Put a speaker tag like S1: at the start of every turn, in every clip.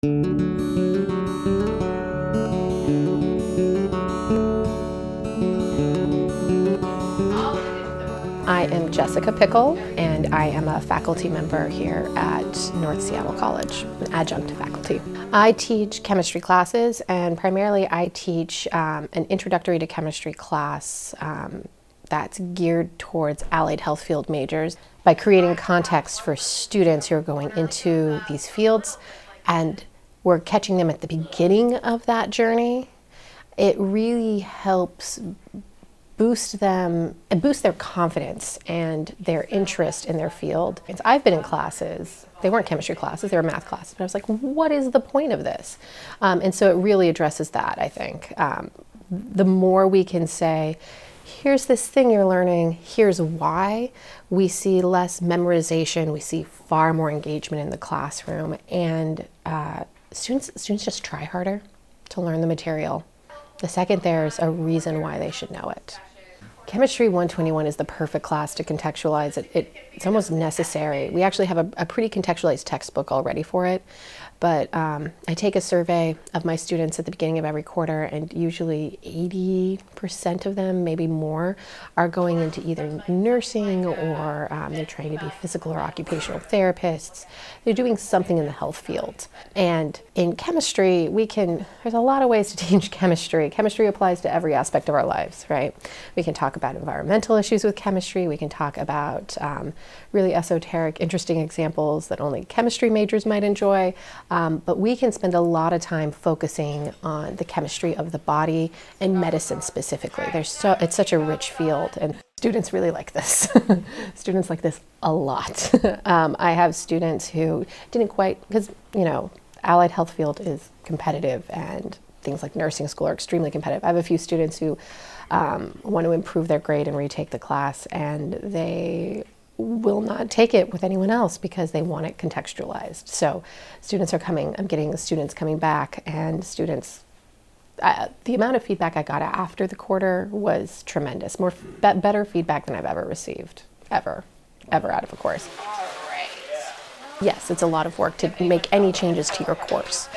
S1: I am Jessica Pikul, and I am a faculty member here at North Seattle College, an adjunct faculty. I teach chemistry classes, and primarily I teach an introductory to chemistry class that's geared towards allied health field majors by creating context for students who are going into these fields, and we're catching them at the beginning of that journey. It really helps boost their confidence and their interest in their field. I've been in classes, they weren't chemistry classes, they were math classes, but I was like, what is the point of this? And so it really addresses that, I think. The more we can say, here's this thing you're learning, here's why, we see less memorization, we see far more engagement in the classroom, and students just try harder to learn the material. The second there's a reason why they should know it. Chemistry 121 is the perfect class to contextualize it. It's almost necessary. We actually have a pretty contextualized textbook already for it, but I take a survey of my students at the beginning of every quarter, and usually 80% of them, maybe more, are going into either nursing or they're trying to be physical or occupational therapists. They're doing something in the health field. And in chemistry, there's a lot of ways to teach chemistry. Chemistry applies to every aspect of our lives, right? We can talk about environmental issues with chemistry. We can talk about really esoteric, interesting examples that only chemistry majors might enjoy. But we can spend a lot of time focusing on the chemistry of the body and medicine specifically. It's such a rich field, and students really like this. Students like this a lot. I have students who didn't quite, because, allied health field is competitive, and things like nursing school are extremely competitive. I have a few students who want to improve their grade and retake the class, and they will not take it with anyone else because they want it contextualized. So students are coming, I'm getting students coming back, and the amount of feedback I got after the quarter was tremendous. Better feedback than I've ever received, ever out of a course. Yes, it's a lot of work to make any changes to your course.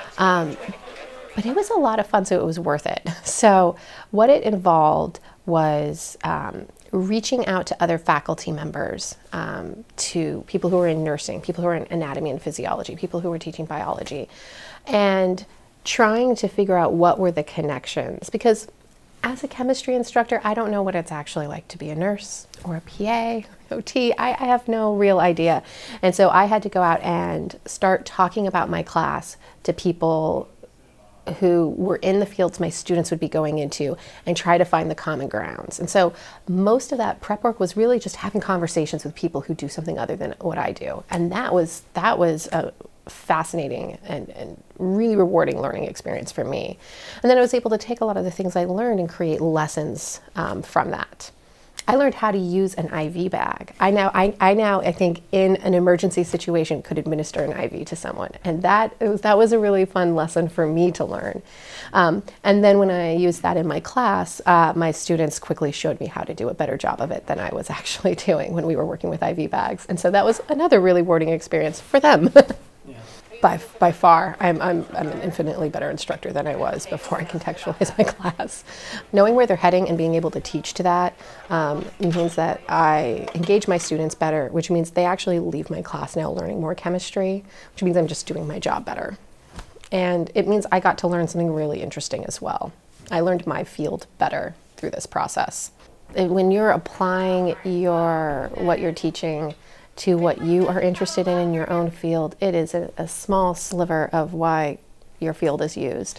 S1: But it was a lot of fun, so it was worth it. So what it involved was reaching out to other faculty members, to people who are in nursing, people who are in anatomy and physiology, people who are teaching biology, and trying to figure out what were the connections. Because as a chemistry instructor, I don't know what it's actually like to be a nurse or a PA, OT. I have no real idea. And so I had to go out and start talking about my class to people who were in the fields my students would be going into, and try to find the common grounds. And so most of that prep work was really just having conversations with people who do something other than what I do. And that was a fascinating and really rewarding learning experience for me. And then I was able to take a lot of the things I learned and create lessons from that. I learned how to use an IV bag. I now, I think, in an emergency situation, could administer an IV to someone, and that was a really fun lesson for me to learn. And then when I used that in my class, my students quickly showed me how to do a better job of it than I was actually doing when we were working with IV bags, and so that was another really rewarding experience for them. Yeah. By far, I'm an infinitely better instructor than I was before I contextualized my class. Knowing where they're heading and being able to teach to that means that I engage my students better, which means they actually leave my class now learning more chemistry, which means I'm just doing my job better. And it means I got to learn something really interesting as well. I learned my field better through this process. When you're applying what you're teaching to what you are interested in your own field, it is a small sliver of why your field is used.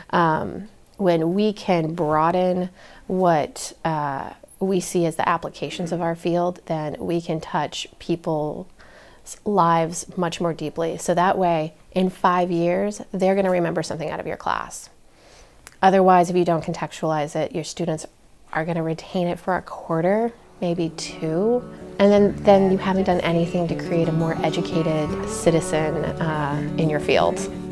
S1: When we can broaden what we see as the applications of our field, then we can touch people's lives much more deeply. So that way, in 5 years, they're going to remember something out of your class. Otherwise, if you don't contextualize it, your students are going to retain it for a quarter, maybe 2, and then you haven't done anything to create a more educated citizen in your field.